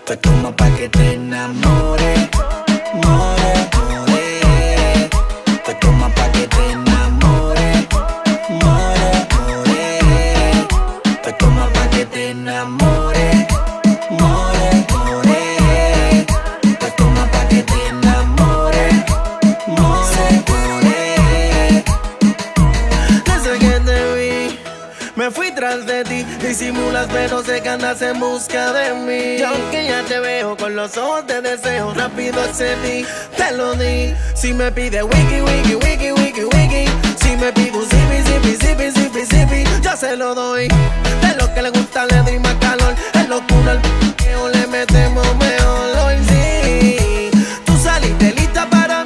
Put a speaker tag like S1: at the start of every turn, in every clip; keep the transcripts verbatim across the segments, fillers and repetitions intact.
S1: Fue como pa' que te enamore, more, more. Fue como pa' que te enamore, more, more. Fue como pa' que te enamore, more, more. Fue como pa' que te enamore, more, more.
S2: Desde que te vi, me fui tras de ti. Disimulas pero sé que andas en busca de mí. Y aunque ya te veo con los ojos de deseo, rápido accedí, te lo di. Si me pide wiki, wiki, wiki, wiki, wiki, si me pide un zipi, zipi, zipi, zipi, zipi, yo se lo doy. De lo que le gusta le doy más calor. Es locura el p***eo, le metemos mejor. Hoy sí, tú saliste lista para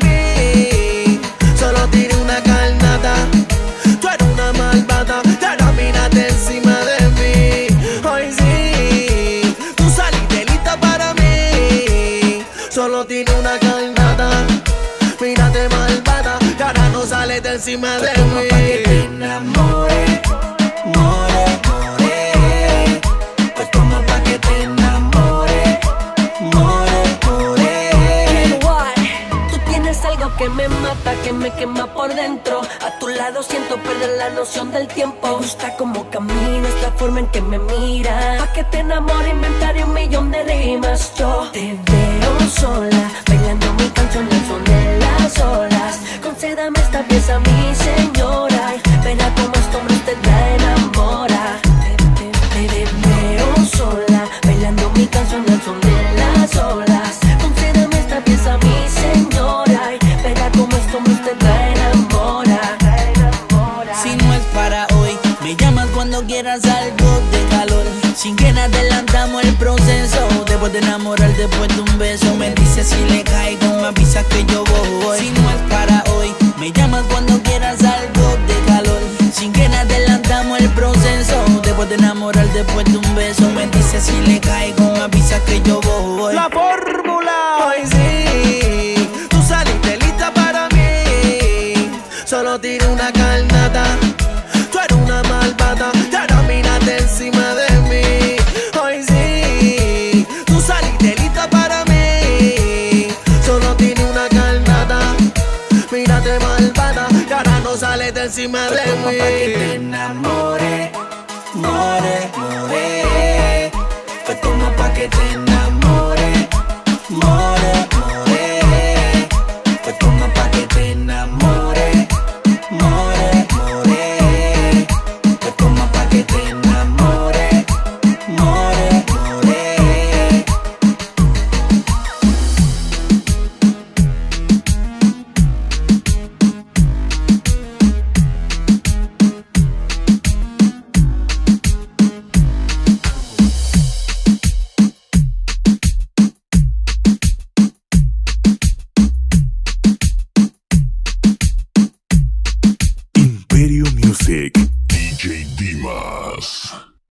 S2: mí. Solo tiré una carnada, tú eres una malvada, y ahora mírate encima de mí. Hoy sí, tú saliste lista para mí. Solo tiré una carnada, mírate malvada, y ahora no sales de encima de
S1: Fue como
S2: mí.
S1: pa' que te enamore, more, more. Fue como pa' que te enamore, more, more.
S3: Tú tienes algo que me mata, que me quema por dentro. A tu lado siento perder la noción del tiempo. Me gusta cómo caminas, la forma en que me miras. Pa' que te enamore inventaré un millón de rimas. Yo te veo sola, bailando mi canción al son de las olas. Concédame esta pieza, mi señora. Verá cómo este hombre usted la enamora. Te, te, te, te veo sola, bailando mi canción al son de las olas. Concédame esta pieza, mi señora. Verá cómo este hombre usted la enamora.
S4: Si no es para hoy, me llamas cuando quieras algo de calor. Sin que adelantamos el proceso. Después de enamorar, después de un beso, me dices si le caigo, me avisas que yo voy. Si no es para hoy, me llamas cuando quieras algo de calor. Sin que adelantamos el proceso. Después de enamorar, después de un beso, me dices si le caigo, me avisas que yo voy.
S2: La fórmula. Hoy sí, tú saliste lista para mí. Solo tiré una carnada, tú eres una malvada, y ahora mírate encima de mí. Hoy sí, tú saliste lista para mí. Solo tiré una carnada, mírate malvada, y ahora no sales de encima
S1: Fue
S2: de
S1: como pa' que te
S2: mí.
S1: enamore, more, more. Fue como pa' que te